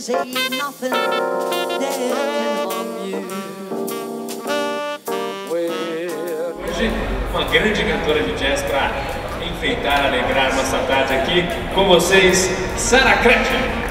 There's ain't nothing that can harm you. Hoje, uma grande cantora de jazz para enfeitar, alegrar nossa tarde aqui com vocês, Sarah Cretchen.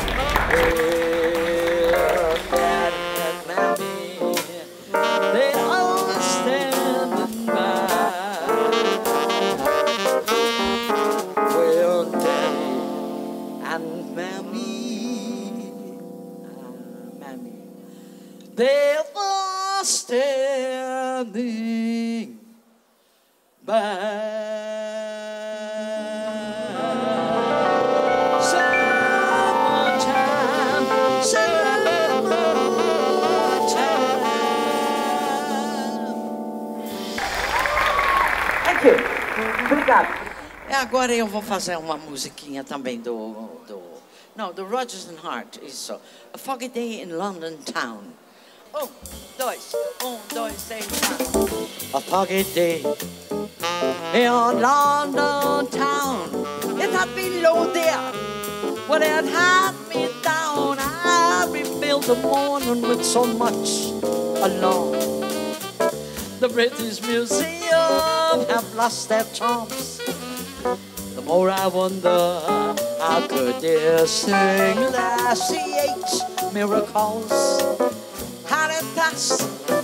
They're standing by. Summertime, summertime. Thank you. Obrigado. Agora eu vou fazer uma musiquinha também do Rodgers and Hart. Isso. A Foggy Day in London Town. Dois, três, quatro. A foggy day in London town. It had been low there, when it had me down. I rebuilt the morning with so much alone. The British Museum have lost their charms. The more I wonder, how could they sing Lassie H miracles? How it passed,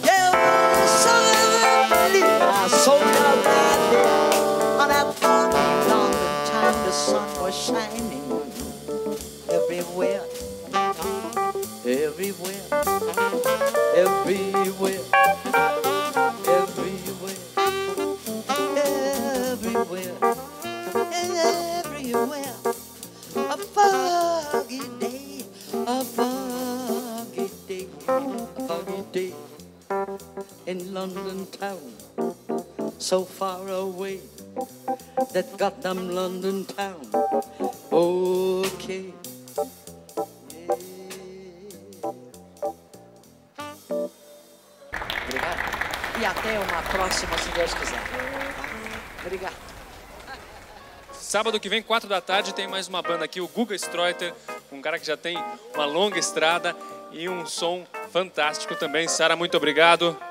suddenly I saw your body on that foggy London time. The sun was shining everywhere, everywhere, everywhere, everywhere, everywhere, everywhere. A foggy day, a foggy day. Foggy day in London town, so far away, that goddamn London town. Okay. Obrigado. E até uma próxima, se Deus quiser. Obrigado. Sábado que vem, 4 da tarde, tem mais uma banda aqui, o Guga Streuter, um cara que já tem uma longa estrada e um som fantástico também. Sarah, muito obrigado.